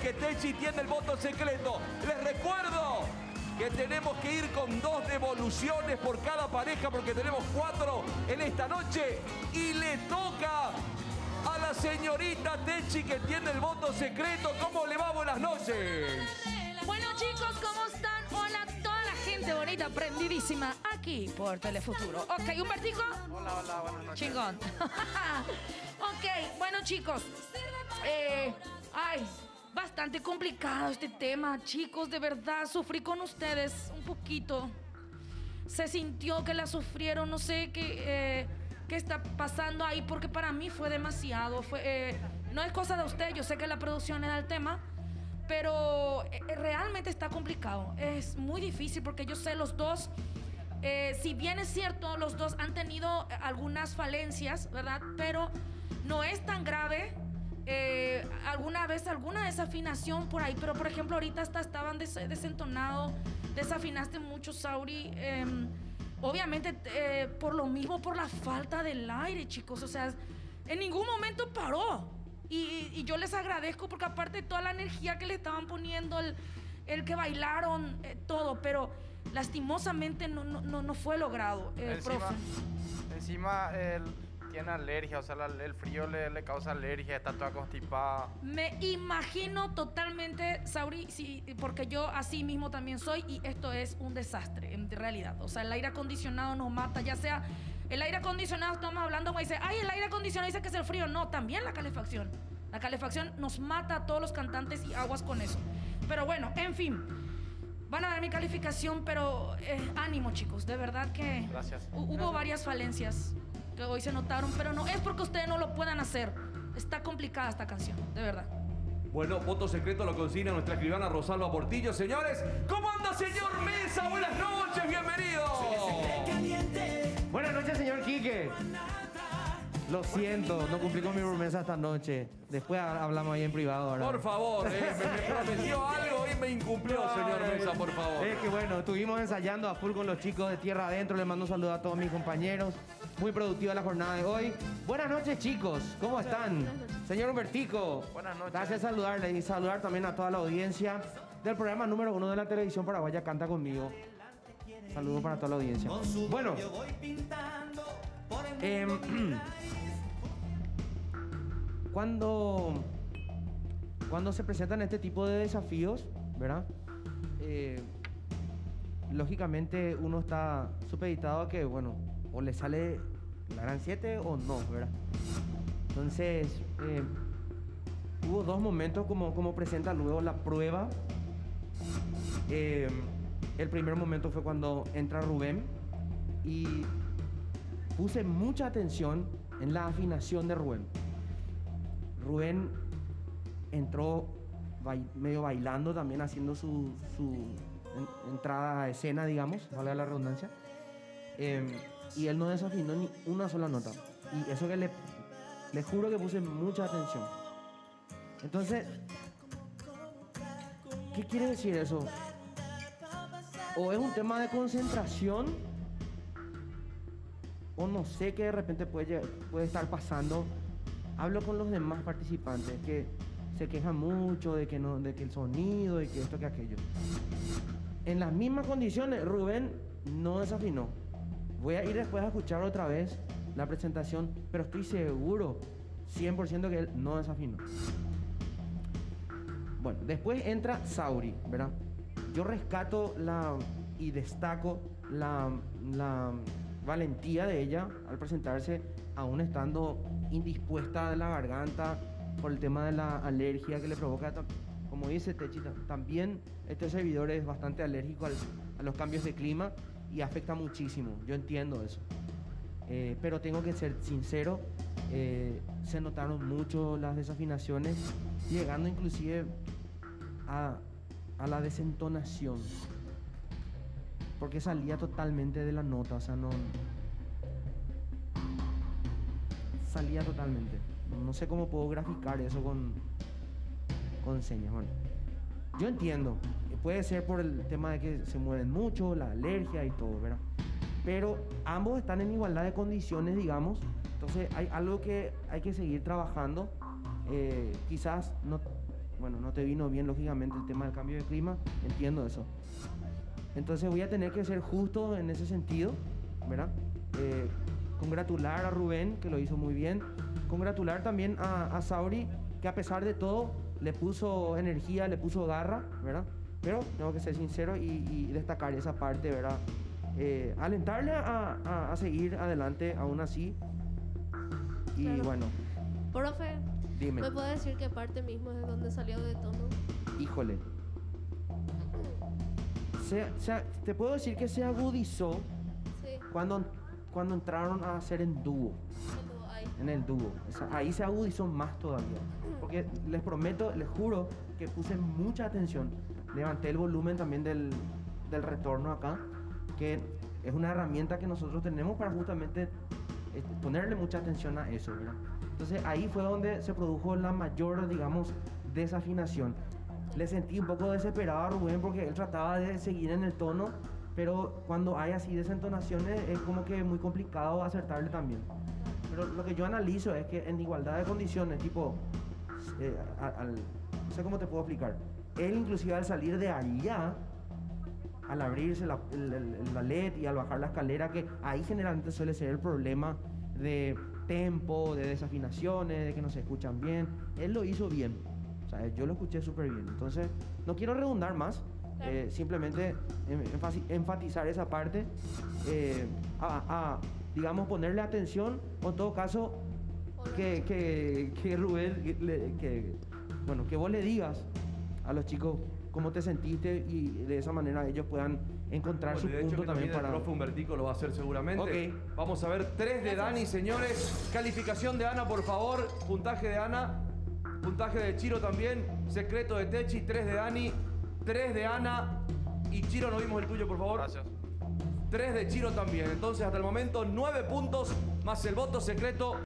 que Techi tiene el voto secreto. Les recuerdo que tenemos que ir con 2 devoluciones por cada pareja porque tenemos 4 en esta noche y le toca a la señorita Techi que tiene el voto secreto. ¿Cómo le va? Buenas noches. Bueno, chicos, ¿cómo están? Hola a toda la gente bonita, prendidísima, aquí por Telefuturo. Ok, Humbertico. Hola, buenas noches. Chingón. Ok, bueno, chicos. Bastante complicado este tema, chicos. De verdad, sufrí con ustedes un poquito. Se sintió que la sufrieron, no sé qué está pasando ahí, porque para mí fue demasiado. No es cosa de usted, yo sé que la producción le da el tema, pero realmente está complicado. Es muy difícil porque yo sé los dos, si bien es cierto, los dos han tenido algunas falencias, ¿verdad? Pero no es tan grave. Alguna desafinación por ahí, pero por ejemplo ahorita hasta estaban desentonados, desafinaste mucho, Sauri. Obviamente por lo mismo, por la falta del aire, chicos. O sea, en ningún momento paró. Y yo les agradezco porque aparte de toda la energía que le estaban poniendo, el que bailaron, todo, pero lastimosamente no fue logrado, profe. Encima tiene alergia, o sea, el frío le causa alergia, está toda constipada. Me imagino totalmente, Sauri, sí, porque yo así mismo también soy y esto es un desastre, en realidad. O sea, el aire acondicionado nos mata, ya sea el aire acondicionado, estamos hablando como dice, ay, el aire acondicionado dice que es el frío. No, también la calefacción. La calefacción nos mata a todos los cantantes y aguas con eso. Pero bueno, en fin. Van a ver mi calificación, pero ánimo, chicos. De verdad que Gracias. Hubo varias falencias que hoy se notaron, pero no es porque ustedes no lo puedan hacer. Está complicada esta canción, de verdad. Bueno, voto secreto lo consigna nuestra escribana Rosalba Portillo. Señores, ¿cómo anda, señor Mesa? Buenas noches, bienvenido. Buenas noches, señor Quique. Lo siento, no cumplí con mi promesa esta noche. Después hablamos ahí en privado ahora. Por favor, me prometió algo y me incumplió, señor Mesa, por favor. Es que bueno, estuvimos ensayando a full con los chicos de Tierra Adentro. Les mando un saludo a todos mis compañeros. Muy productiva la jornada de hoy. Buenas noches, chicos. ¿Cómo están? Señor Humbertico. Buenas noches. Gracias por saludarles y saludar también a toda la audiencia del programa número 1 de la televisión paraguaya Canta Conmigo. Saludos para toda la audiencia. Bueno, cuando se presentan este tipo de desafíos, ¿verdad? Lógicamente uno está supeditado a que, bueno, o le sale la gran 7 o no, ¿verdad? Entonces, hubo 2 momentos como presenta luego la prueba. El primer momento fue cuando entra Rubén y puse mucha atención en la afinación de Rubén. Rubén entró medio bailando también, haciendo su entrada a escena, digamos, valga la redundancia. Y él no desafinó ni una sola nota. Y eso que le juro que puse mucha atención. Entonces, ¿qué quiere decir eso? O es un tema de concentración, o no sé qué de repente puede estar pasando. Hablo con los demás participantes que se quejan mucho de que el sonido, de que esto, que aquello. En las mismas condiciones, Rubén no desafinó. Voy a ir después a escuchar otra vez la presentación, pero estoy seguro, 100% que él no desafinó. Bueno, después entra Sauri, ¿verdad? Yo rescato y destaco la valentía de ella al presentarse, aún estando indispuesta de la garganta por el tema de la alergia que le provoca. Como dice Techita, también este servidor es bastante alérgico a los cambios de clima y afecta muchísimo. Yo entiendo eso. Pero tengo que ser sincero, se notaron mucho las desafinaciones, llegando inclusive a la desentonación, porque salía totalmente de la nota, o sea, no salía totalmente. No sé cómo puedo graficar eso con señas. Bueno, yo entiendo, puede ser por el tema de que se mueven mucho, la alergia y todo, ¿verdad? Pero ambos están en igualdad de condiciones, digamos. Entonces hay algo que hay que seguir trabajando. Quizás no bueno, no te vino bien lógicamente el tema del cambio de clima, entiendo eso. Entonces voy a tener que ser justo en ese sentido, ¿verdad? Congratular a Rubén, que lo hizo muy bien. Congratular también a Sauri, que a pesar de todo le puso energía, le puso garra, ¿verdad? Pero tengo que ser sincero y destacar esa parte, ¿verdad? Alentarle a seguir adelante aún así. Y Claro. bueno, Profe, dime, ¿me puede decir qué parte mismo es de donde salió de tono? híjole. Te puedo decir que se agudizó Sí, cuando entraron a hacer en dúo. ahí. En el dúo. Ahí se agudizó más todavía. Porque les prometo, les juro que puse mucha atención. Levanté el volumen también del retorno acá, que es una herramienta que nosotros tenemos para justamente ponerle mucha atención a eso, ¿verdad? Entonces ahí fue donde se produjo la mayor, digamos, desafinación. Le sentí un poco desesperado a Rubén porque él trataba de seguir en el tono, pero cuando hay así desentonaciones es como que muy complicado acertarle también. Pero lo que yo analizo es que en igualdad de condiciones, tipo, no sé cómo te puedo explicar, él inclusive al salir de allá, al abrirse la LED y al bajar la escalera, que ahí generalmente suele ser el problema de tempo, de desafinaciones, de que no se escuchan bien, él lo hizo bien. O sea, yo lo escuché súper bien. Entonces, no quiero redundar más, simplemente enfatizar esa parte, digamos, ponerle atención, o en todo caso, que Rubén, bueno, que vos le digas a los chicos cómo te sentiste y de esa manera ellos puedan encontrar Bueno, su de hecho punto que también el para... profe Humbertico lo va a hacer seguramente. Ok. Vamos a ver 3 de Dani, señores. Calificación de Ana, por favor. Puntaje de Ana. Puntaje de Chiro también. Secreto de Techi. 3 de Dani. 3 de Ana. Y Chiro, no vimos el tuyo, por favor. Gracias. 3 de Chiro también. Entonces, hasta el momento, 9 puntos más el voto secreto